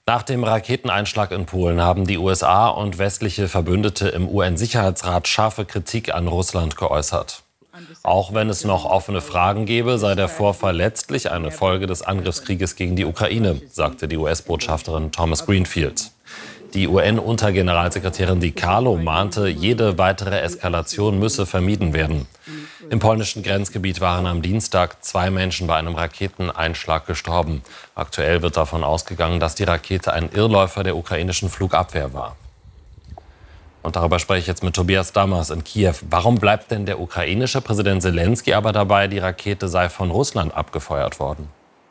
Nach dem Raketeneinschlag in Polen haben die USA und westliche Verbündete im UN-Sicherheitsrat scharfe Kritik an Russland geäußert. Auch wenn es noch offene Fragen gebe, sei der Vorfall letztlich eine Folge des Angriffskrieges gegen die Ukraine, sagte die US-Botschafterin Thomas Greenfield. Die UN-Untergeneralsekretärin Di Carlo mahnte, jede weitere Eskalation müsse vermieden werden. Im polnischen Grenzgebiet waren am Dienstag 2 Menschen bei einem Raketeneinschlag gestorben. Aktuell wird davon ausgegangen, dass die Rakete ein Irrläufer der ukrainischen Flugabwehr war. Und darüber spreche ich jetzt mit Tobias Dammers in Kiew. Warum bleibt denn der ukrainische Präsident Selenskyj aber dabei, die Rakete sei von Russland abgefeuert worden?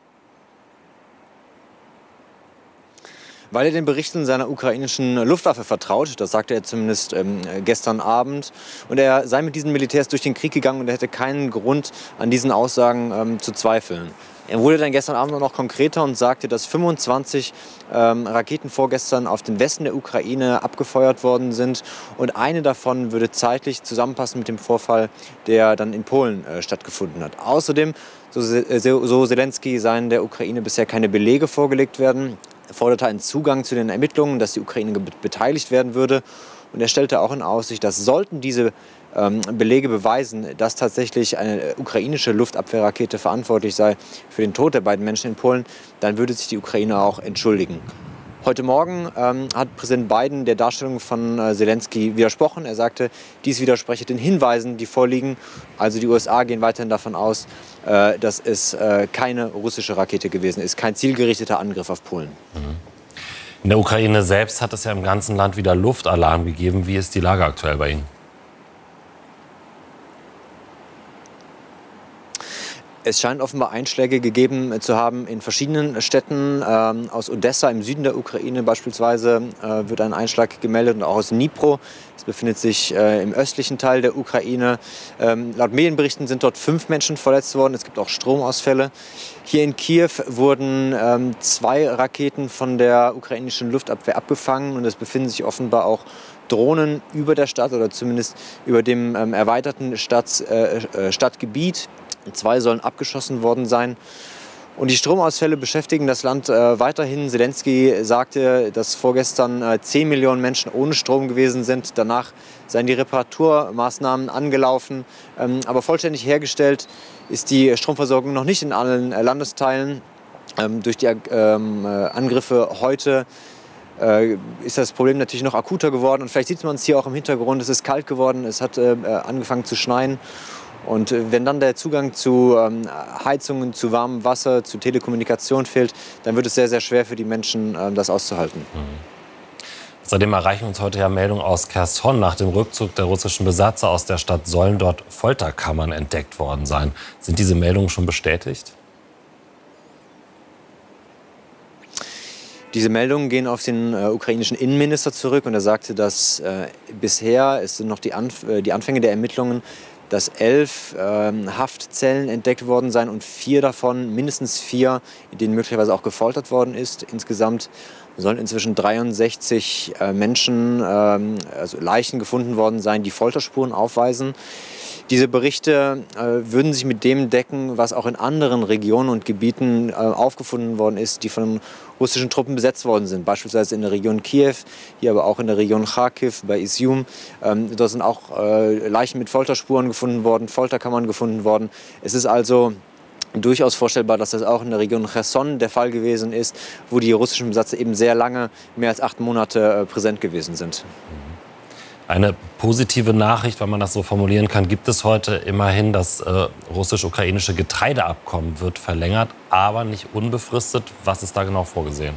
Weil er den Berichten seiner ukrainischen Luftwaffe vertraut, das sagte er zumindest gestern Abend. Und er sei mit diesen Militärs durch den Krieg gegangen und er hätte keinen Grund, an diesen Aussagen zu zweifeln. Er wurde dann gestern Abend noch konkreter und sagte, dass 25 Raketen vorgestern auf den Westen der Ukraine abgefeuert worden sind. Und eine davon würde zeitlich zusammenpassen mit dem Vorfall, der dann in Polen stattgefunden hat. Außerdem, so Selenskyj, seien der Ukraine bisher keine Belege vorgelegt werden. Er forderte einen Zugang zu den Ermittlungen, dass die Ukraine beteiligt werden würde. Und er stellte auch in Aussicht, dass sollten diese Belege beweisen, dass tatsächlich eine ukrainische Luftabwehrrakete verantwortlich sei für den Tod der beiden Menschen in Polen, dann würde sich die Ukraine auch entschuldigen. Heute Morgen hat Präsident Biden der Darstellung von Selenskyj widersprochen. Er sagte, dies widerspreche den Hinweisen, die vorliegen. Also die USA gehen weiterhin davon aus, dass es keine russische Rakete gewesen ist, kein zielgerichteter Angriff auf Polen. In der Ukraine selbst hat es ja im ganzen Land wieder Luftalarm gegeben. Wie ist die Lage aktuell bei Ihnen? Es scheint offenbar Einschläge gegeben zu haben in verschiedenen Städten. Aus Odessa im Süden der Ukraine beispielsweise wird ein Einschlag gemeldet und auch aus Dnipro. Es befindet sich im östlichen Teil der Ukraine. Laut Medienberichten sind dort 5 Menschen verletzt worden. Es gibt auch Stromausfälle. Hier in Kiew wurden 2 Raketen von der ukrainischen Luftabwehr abgefangen und es befinden sich offenbar auch Drohnen über der Stadt oder zumindest über dem erweiterten Stadtgebiet. 2 sollen abgeschossen worden sein. Und die Stromausfälle beschäftigen das Land weiterhin. Selenskyj sagte, dass vorgestern 10 Millionen Menschen ohne Strom gewesen sind. Danach seien die Reparaturmaßnahmen angelaufen. Aber vollständig hergestellt ist die Stromversorgung noch nicht in allen Landesteilen. Durch die Angriffe heute ist das Problem natürlich noch akuter geworden. Und vielleicht sieht man es hier auch im Hintergrund. Es ist kalt geworden, es hat angefangen zu schneien. Und wenn dann der Zugang zu Heizungen, zu warmem Wasser, zu Telekommunikation fehlt, dann wird es sehr, sehr schwer für die Menschen, das auszuhalten. Außerdem erreichen uns heute ja Meldungen aus Cherson. Nach dem Rückzug der russischen Besatzer aus der Stadt sollen dort Folterkammern entdeckt worden sein. Sind diese Meldungen schon bestätigt? Diese Meldungen gehen auf den ukrainischen Innenminister zurück. Und er sagte, dass bisher, es sind noch die Anfänge der Ermittlungen, dass 11 Haftzellen entdeckt worden seien und 4 davon, mindestens 4, in denen möglicherweise auch gefoltert worden ist. Insgesamt sollen inzwischen 63 Menschen, also Leichen gefunden worden sein, die Folterspuren aufweisen. Diese Berichte würden sich mit dem decken, was auch in anderen Regionen und Gebieten aufgefunden worden ist, die von russischen Truppen besetzt worden sind. Beispielsweise in der Region Kiew, hier aber auch in der Region Kharkiv, bei Izium. Dort sind auch Leichen mit Folterspuren gefunden worden, Folterkammern gefunden worden. Es ist also durchaus vorstellbar, dass das auch in der Region Cherson der Fall gewesen ist, wo die russischen Besatzer eben sehr lange, mehr als 8 Monate präsent gewesen sind. Eine positive Nachricht, wenn man das so formulieren kann, gibt es heute immerhin. Das russisch-ukrainische Getreideabkommen wird verlängert, aber nicht unbefristet. Was ist da genau vorgesehen?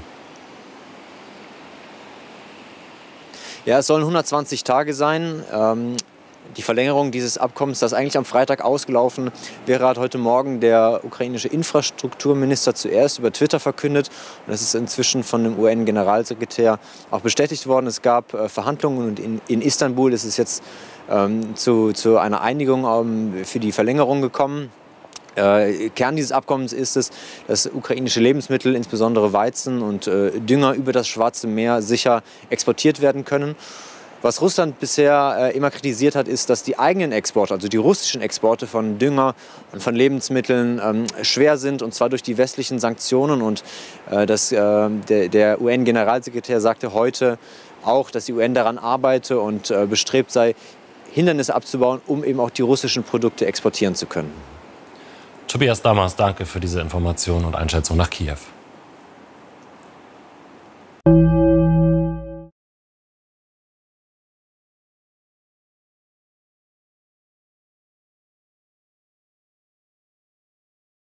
Ja, es sollen 120 Tage sein. Die Verlängerung dieses Abkommens, das eigentlich am Freitag ausgelaufen wäre, hat heute Morgen der ukrainische Infrastrukturminister zuerst über Twitter verkündet. Und das ist inzwischen von dem UN-Generalsekretär auch bestätigt worden. Es gab Verhandlungen und in Istanbul ist es jetzt zu einer Einigung für die Verlängerung gekommen. Kern dieses Abkommens ist es, dass ukrainische Lebensmittel, insbesondere Weizen und Dünger, über das Schwarze Meer sicher exportiert werden können. Was Russland bisher immer kritisiert hat, ist, dass die eigenen Exporte, also die russischen Exporte von Dünger und von Lebensmitteln schwer sind, und zwar durch die westlichen Sanktionen. Und der UN-Generalsekretär sagte heute auch, dass die UN daran arbeite und bestrebt sei, Hindernisse abzubauen, um eben auch die russischen Produkte exportieren zu können. Tobias Damas, danke für diese Information und Einschätzung nach Kiew.